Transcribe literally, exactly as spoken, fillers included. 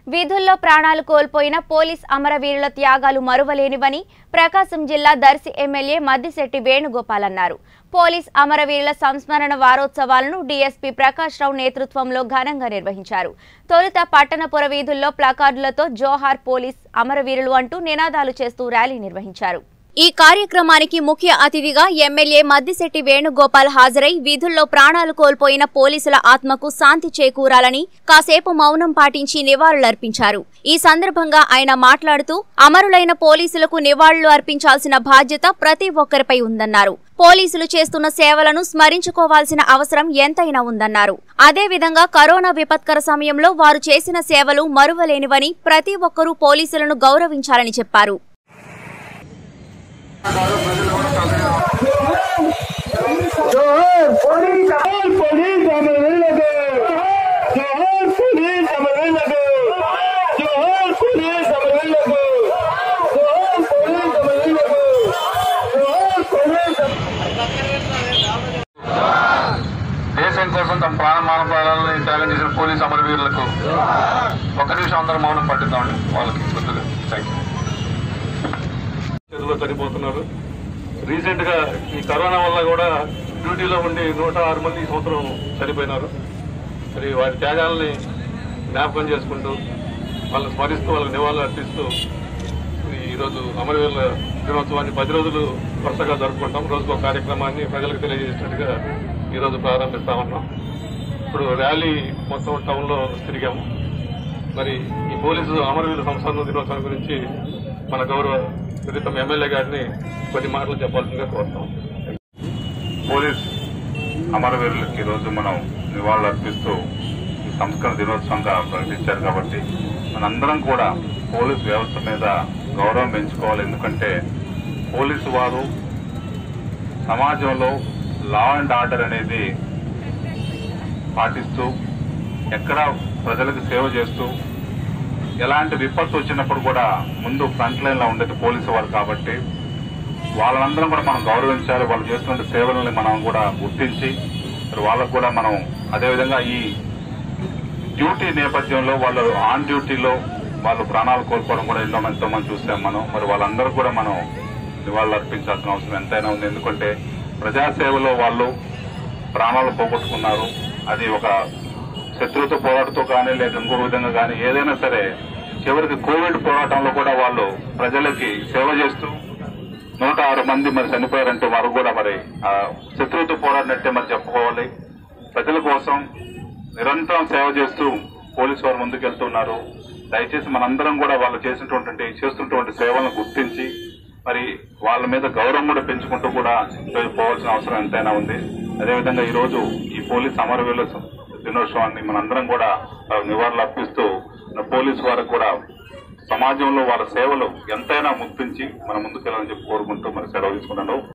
విధుల్లో ప్రాణాలు కోల్పోయిన పోలీస్ అమరవీరుల త్యాగాలు మరువలేనివని ప్రకాశం జిల్లా దర్శి ఎమ్మెల్యే మద్దిశెట్టి వేణుగోపాల్ అన్నారు. పోలీస్ అమరవీరుల సంస్మరణ వారోత్సవాలను డీఎస్పీ ప్రకాష్ రావు నేతృత్వంలో ఘనంగా నిర్వహించారు. తొలుత పట్టణపుర వీధుల్లో ప్లకార్డులతో జోహార్ పోలీస్ అమరవీరులు అంటూ నినాదాలు చేస్తూ ర్యాలీ నిర్వహించారు. ఈ కార్యక్రమానికి ముఖ్య అతిథిగా ఎమ్మెల్యే మద్దిశెట్టి వేణుగోపాల్ హాజరై విధుల్లో ప్రాణాలు కోల్పోయిన పోలీసుల ఆత్మకు శాంతి చేకూరాలని కాసేపు మౌనం పాటించి నివాళులర్పించారు. ఈ సందర్భంగా ఆయన మాట్లాడుతూ అమరులైన పోలీసులకు నివాళులు అర్పించాల్సిన బాధ్యత ప్రతి ఒక్కరిపై ఉందన్నారు. పోలీసులు చేస్తున్న సేవలను స్మరించుకోవాల్సిన అవసరం ఎంతైనా ఉందన్నారు. అదేవిధంగా కరోనా విపత్కర సమయంలో వారు చేసిన సేవలు మరువలేనివని ప్రతి ఒక్కరూ పోలీసులను గౌరవించాలని చెప్పారు. దేశం కోసం తమ ప్రాణ ప్రాణాలను త్యాగం చేసిన పోలీస్ అమరవీరులకు ఒక్క నిమిషం అందరూ మౌనం పట్టిద్దామండి. వాళ్ళకి గుర్తుగా థ్యాంక్ యూ. చనిపోతున్నారు. రీసెంట్ గా ఈ కరోనా వల్ల కూడా డ్యూటీలో ఉండి నూట ఆరు మంది ఈ సంవత్సరం చనిపోయినారు. మరి వారి త్యాగాలని జ్ఞాపకం చేసుకుంటూ వాళ్ళని స్మరిస్తూ వాళ్ళకి నివాళులు అర్పిస్తూ ఈరోజు అమరవీరుల దినోత్సవాన్ని పది రోజులు వరుసగా జరుపుకుంటాం. రోజుకు ఒక కార్యక్రమాన్ని ప్రజలకు తెలియజేసినట్టుగా ఈరోజు ప్రారంభిస్తా ఉన్నాం. ఇప్పుడు ర్యాలీ మొత్తం టౌన్లో తిరిగాము. మరి ఈ పోలీసు అమరవీరుల సంస్మరణ దినోత్సవం గురించి మన గౌరవ విదితం ఎమ్మెల్యే గారిని కొన్ని మాటలు చెప్పాల్సిందిగా కోరుతాం. పోలీస్ అమరవీరులకి ఈరోజు మనం నివాళులు అర్పిస్తూ ఈ సంస్కరణ దినోత్సవంగా ప్రకటించారు కాబట్టి మనందరం కూడా పోలీస్ వ్యవస్థ మీద గౌరవం పెంచుకోవాలి. ఎందుకంటే పోలీసు వారు సమాజంలో లా అండ్ ఆర్డర్ అనేది పాటిస్తూ ఎక్కడ ప్రజలకు సేవ చేస్తూ ఎలాంటి విపత్తు వచ్చినప్పుడు కూడా ముందు ఫ్రంట్ లైన్ లో ఉండేది పోలీసు వారు కాబట్టి వాళ్ళందరం కూడా మనం గౌరవించాలి. వాళ్ళు చేస్తున్న సేవలని మనం కూడా గుర్తించి వాళ్ళకు కూడా మనం అదేవిధంగా ఈ డ్యూటీ నేపథ్యంలో వాళ్ళు ఆన్ డ్యూటీలో వాళ్ళు ప్రాణాలు కోల్పోవడం కూడా ఎన్నో ఎంతో మంది చూసాం మనం. మరి వాళ్ళందరూ కూడా మనం నివాళులు అర్పించాల్సిన అవసరం ఎంతైనా ఉంది. ఎందుకంటే ప్రజాసేవలో వాళ్ళు ప్రాణాలు పోగొట్టుకున్నారు. అది ఒక శత్రువుతో పోరాటంతో కానీ లేదా ఇంకో విధంగా కానీ ఏదైనా సరే చివరికి కోవిడ్ పోరాటంలో కూడా వాళ్ళు ప్రజలకి సేవ చేస్తూ నూట ఆరు మంది మరి చనిపోయారంటే వారు కూడా మరి ఆ శత్రువుతో పోరాడినట్టే మరి చెప్పుకోవాలి. ప్రజల కోసం నిరంతరం సేవ చేస్తూ పోలీసు వారు ముందుకెళ్తున్నారు. దయచేసి మనందరం కూడా వాళ్ళు చేసినటువంటి చేస్తున్నటువంటి సేవలను గుర్తించి మరి వాళ్ళ మీద గౌరవం కూడా పెంచుకుంటూ కూడా పోవాల్సిన అవసరం ఎంతైనా ఉంది. అదేవిధంగా ఈ రోజు ఈ పోలీస్ అమరవీరుల దినోత్సవాన్ని మనందరం కూడా నివాళులు అర్పిస్తూ పోలీసు వారికి కూడా సమాజంలో వాళ్ళ సేవలు ఎంతైనా గుర్తించి మనం ముందుకెళ్ళాలని చెప్పి కోరుకుంటూ మరి సెలవు తీసుకున్నాను.